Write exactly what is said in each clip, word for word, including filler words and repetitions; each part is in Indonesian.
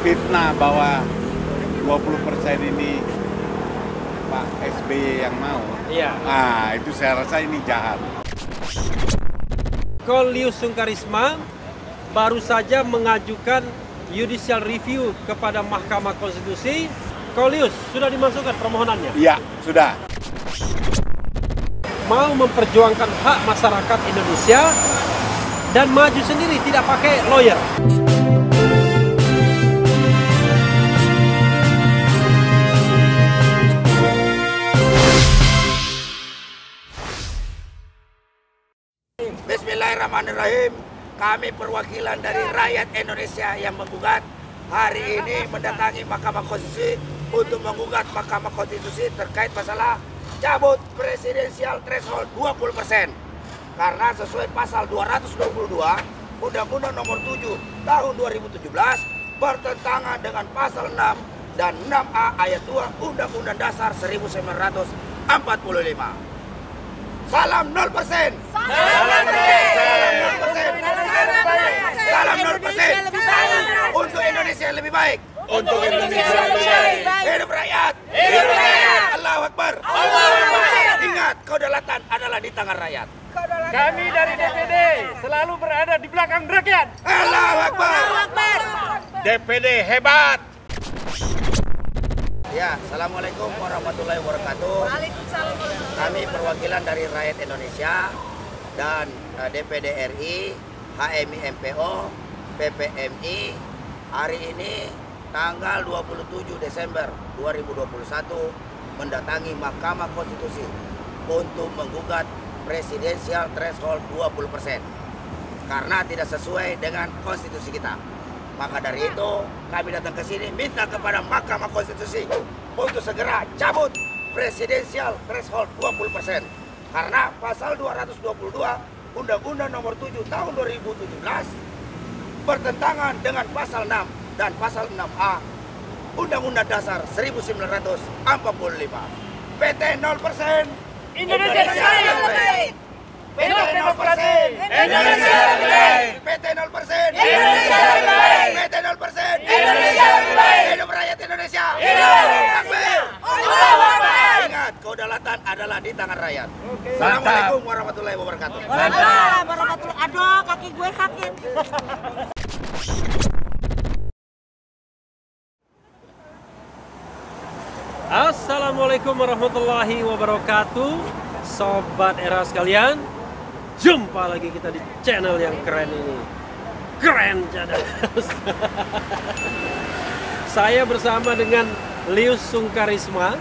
fitnah bahwa dua puluh persen ini Pak S B Y yang mau. Iya. Nah, itu saya rasa ini jahat. Kolius Sungkarisma baru saja mengajukan judicial review kepada Mahkamah Konstitusi. Kolius, sudah dimasukkan permohonannya? Iya, sudah. Mau memperjuangkan hak masyarakat Indonesia dan maju sendiri, tidak pakai lawyer. Bismillahirrahmanirrahim. Kami perwakilan dari rakyat Indonesia yang menggugat hari ini mendatangi Mahkamah Konstitusi untuk menggugat Mahkamah Konstitusi terkait masalah cabut presidensial threshold dua puluh persen. Karena sesuai pasal dua ratus dua puluh dua Undang-Undang Nomor tujuh Tahun dua ribu tujuh belas bertentangan dengan pasal enam dan enam A ayat dua Undang-Undang Dasar seribu sembilan ratus empat puluh lima. Salam nol persen. Salam nol persen. Salam nol persen. Untuk Indonesia yang lebih baik. Untuk Indonesia yang lebih baik. Hidup rakyat. Hidup rakyat. Allahu Akbar. Allahu Akbar. Ingat, kedaulatan adalah di tangan rakyat. Kami dari D P D selalu berada di belakang rakyat. Allahu Akbar. D P D hebat. Ya, Assalamualaikum warahmatullahi wabarakatuh. Waalaikumsalam. Kami perwakilan dari rakyat Indonesia dan uh, D P D R I, H M I M P O, P P M I hari ini tanggal dua puluh tujuh Desember dua ribu dua puluh satu mendatangi Mahkamah Konstitusi untuk menggugat presidensial threshold dua puluh persen karena tidak sesuai dengan konstitusi kita. Maka dari itu kami datang ke sini minta kepada Mahkamah Konstitusi untuk segera cabut presidensial threshold dua puluh persen karena pasal dua ratus dua puluh dua Undang-Undang Nomor tujuh Tahun dua ribu tujuh belas bertentangan dengan pasal enam dan pasal enam A Undang-Undang Dasar seribu sembilan ratus empat puluh lima. P T nol persen Indonesia yang lebih baik. P T nol persen Indonesia yang lebih baik. P T nol persen Indonesia yang lebih baik. P T nol persen Indonesia yang lebih baik. Hidup rakyat Indonesia. Hidup. Takbir. Allahu Akbar. Ingat, kedaulatan adalah di tangan rakyat. Mantap. Assalamualaikum warahmatullahi wabarakatuh. Waalaikumsalam warahmatullahi. Aduh, kaki gue sakit. Assalamualaikum warahmatullahi wabarakatuh. Sobat era sekalian, jumpa lagi kita di channel yang keren ini. Keren cadas. Saya bersama dengan Lius Sungkarisma.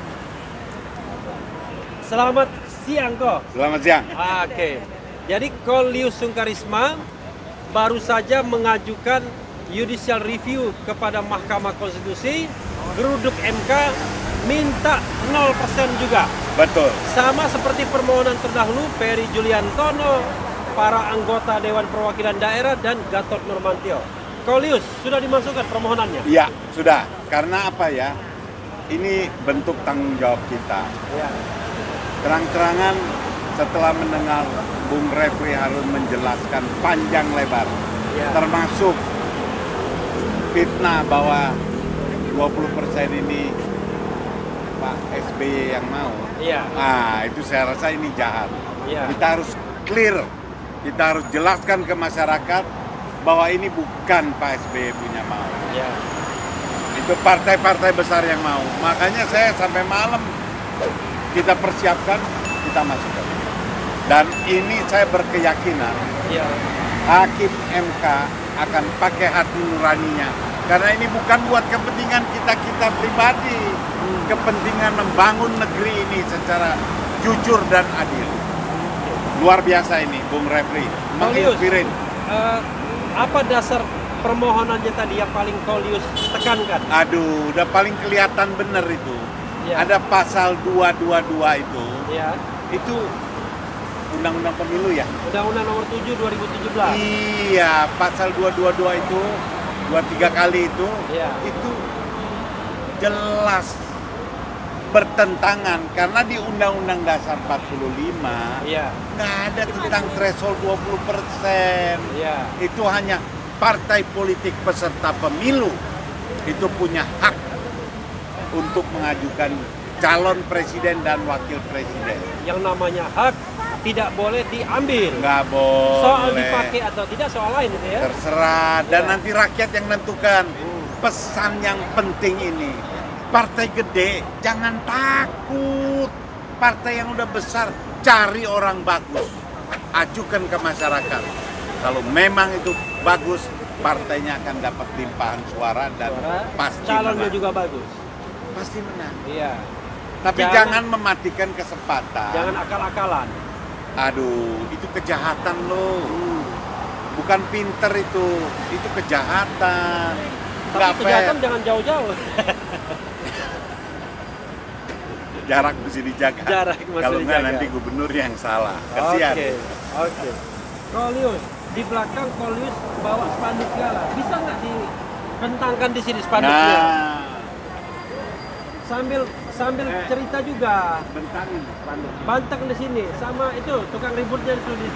Selamat siang kok. Selamat siang. Oke. Jadi Kolius Sungkarisma baru saja mengajukan judicial review kepada Mahkamah Konstitusi. Geruduk M K minta nol persen juga. Betul. Sama seperti permohonan terdahulu Ferry Juliantono, para anggota Dewan Perwakilan Daerah dan Gatot Nurmantio. Kolius, sudah dimasukkan permohonannya? Iya, sudah. Karena apa ya? Ini bentuk tanggung jawab kita. Ya. Terang-terangan setelah mendengar Bung Refri Harun menjelaskan panjang lebar, Ya. termasuk fitnah bahwa dua puluh persen ini Pak S B Y yang mau. Iya. Nah, itu saya rasa ini jahat. Iya. Kita harus clear, kita harus jelaskan ke masyarakat bahwa ini bukan Pak S B Y punya mau. Ya. Itu partai-partai besar yang mau. Makanya saya sampai malam kita persiapkan, kita masukkan. Dan ini saya berkeyakinan Ya. Hakim M K akan pakai hati nuraninya. Karena ini bukan buat kepentingan kita-kita pribadi. Kepentingan membangun negeri ini secara jujur dan adil. Luar biasa ini, Bung Refri. Kolius, Menginspirin. eh, apa dasar permohonannya tadi yang paling Kolius tekankan? Aduh, udah paling kelihatan bener itu. Ya. Ada pasal dua dua dua itu. Ya. Itu Undang-Undang Pemilu ya? Undang-Undang Nomor tujuh dua ribu tujuh belas. Iya, pasal dua dua dua itu, dua tiga kali itu, Iya. itu jelas bertentangan karena di Undang-Undang Dasar empat puluh lima Iya. nggak ada tentang threshold dua puluh persen. Iya. Itu hanya partai politik peserta pemilu itu punya hak untuk mengajukan calon presiden dan wakil presiden. Yang namanya hak tidak boleh diambil. Nggak boleh. Soal dipakai atau tidak soal lain itu ya. Terserah, dan Ya. nanti rakyat yang menentukan. Pesan yang penting ini, partai gede jangan takut. Partai yang udah besar, cari orang bagus, ajukan ke masyarakat. Kalau memang itu bagus, partainya akan dapat limpahan suara dan Suara, pasti calonnya menang. juga bagus. Pasti menang. Iya. Tapi Jangan- jangan, mematikan kesempatan. Jangan akal-akalan. Aduh, itu kejahatan loh. Bukan pinter itu, itu kejahatan. Tapi Nggak fair. kejahatan jangan jauh-jauh. Jarak mesti dijaga. Jarak mesti Kalau nggak dijaga. nanti gubernur yang salah. Kasihan. Oke, oke. Kolius, di belakang Kolius bawa spanduk segala. Bisa nggak dibentangkan di sini spanduknya? Nah, Sambil sambil Eh. cerita juga. bentangin spanduk. Banteng di sini sama itu tukang ributnya itu di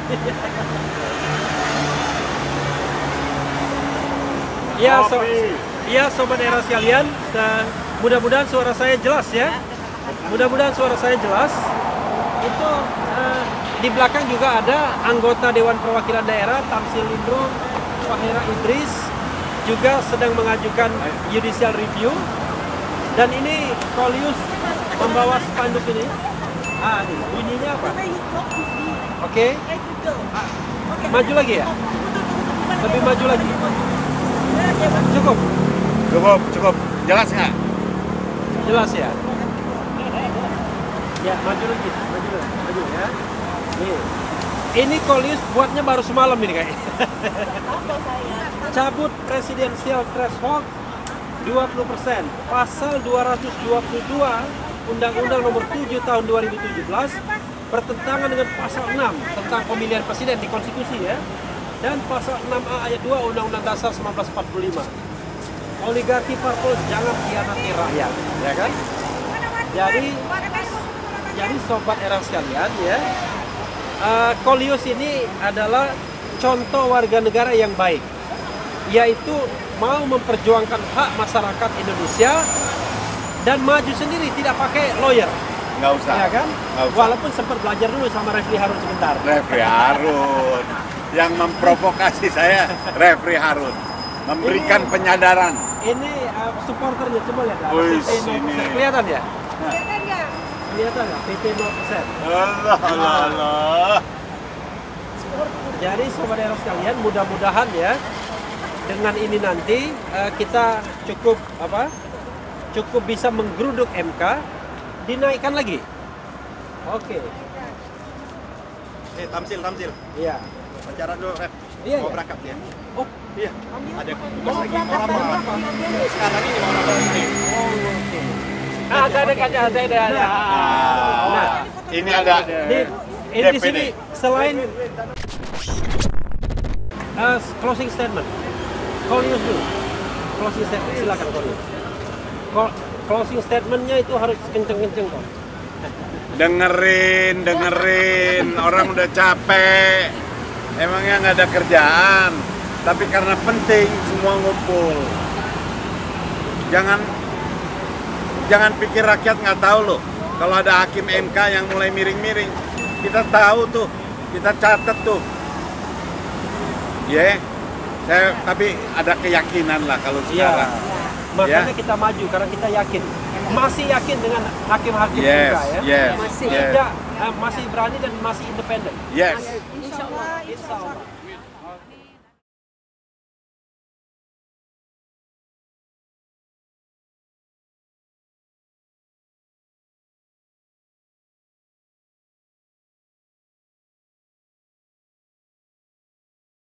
Ya, so, ya sobat era sekalian, dan mudah-mudahan suara saya jelas ya. Mudah-mudahan suara saya jelas. Itu eh, di belakang juga ada anggota Dewan Perwakilan Daerah Tamsil Lindro, Fahira Idris juga sedang mengajukan judicial review. Dan ini Kolius membawa spanduk ini. Ah, ini bunyinya apa? Oke. Maju lagi ya? Lebih maju lagi. Cukup. Cukup, cukup. Jelas nggak? Jelas ya? Ya, maju lagi, maju lagi, maju ya. Nih. Ini Kolius buatnya baru semalam ini kayaknya. Cabut presidensial threshold dua puluh persen. Pasal dua ratus dua puluh dua Undang-Undang Nomor tujuh Tahun dua ribu tujuh belas bertentangan dengan pasal enam tentang pemilihan presiden di konstitusi ya. Dan pasal enam A ayat dua Undang-Undang Dasar seribu sembilan ratus empat puluh lima. Oligarki parpol jangan khianati rakyat, ya kan? Jadi jadi sobat era sekalian ya, uh, Kolius ini adalah contoh warga negara yang baik, yaitu mau memperjuangkan hak masyarakat Indonesia dan maju sendiri, tidak pakai lawyer, Nggak usah. ya kan? Nggak usah. Walaupun sempat belajar dulu sama Refli Harun sebentar. Refri Harun. Yang memprovokasi saya, Refri Harun. Memberikan Ini- penyadaran. Ini uh, supporternya, coba lihat. ada Wih, P T nol persen. sini. Kelihatan ya? Kelihatan nggak? P T nol persen. Allah, Allah, Allah. Jadi sobat era sekalian, mudah-mudahan ya dengan ini nanti uh, kita cukup apa? Cukup bisa menggeruduk M K, dinaikkan lagi. Oke. Eh, Tamsil, Tamsil. Iya. Bicara dulu, Rep. Iya, Mau iya. berangkat ya? Oh, Iya. Ada tugas mau lagi. berangkat Mau jam rapat. berapa? Sekarang ini mau rapat ini. Oh, oke. Ah, saya dekat ya, saya dekat. Nah, Nah, ini ada Di, ini di D P D. sini selain uh, closing statement, Kolius dulu. Closing statement, silakan Kolius. Ko- Closing statementnya itu harus kenceng-kenceng kok. dengerin, dengerin. Orang udah capek. Emangnya nggak ada kerjaan. Tapi karena penting semua ngumpul. Jangan jangan pikir rakyat nggak tahu loh. Kalau ada hakim M K yang mulai miring-miring, kita tahu tuh, kita catat tuh. Ya, saya tapi ada keyakinan lah kalau sekarang. Makanya Ya. kita maju karena kita yakin, masih yakin dengan hakim-hakim Yes, M K ya. yes, Masih yes. tidak, eh, masih berani dan masih independen. Yes. Insya Allah. Insya Allah.